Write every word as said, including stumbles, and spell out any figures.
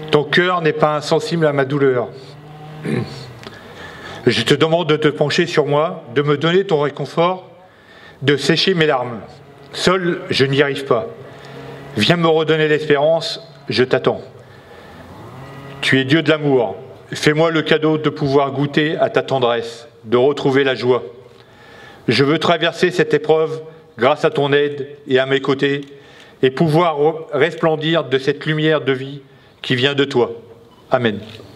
Ton cœur n'est pas insensible à ma douleur. Je te demande de te pencher sur moi, de me donner ton réconfort, de sécher mes larmes. Seul, je n'y arrive pas. Viens me redonner l'espérance, je t'attends. Tu es Dieu de l'amour. Fais-moi le cadeau de pouvoir goûter à ta tendresse, de retrouver la joie. Je veux traverser cette épreuve grâce à ton aide et à mes côtés et pouvoir resplendir de cette lumière de vie qui vient de toi. Amen.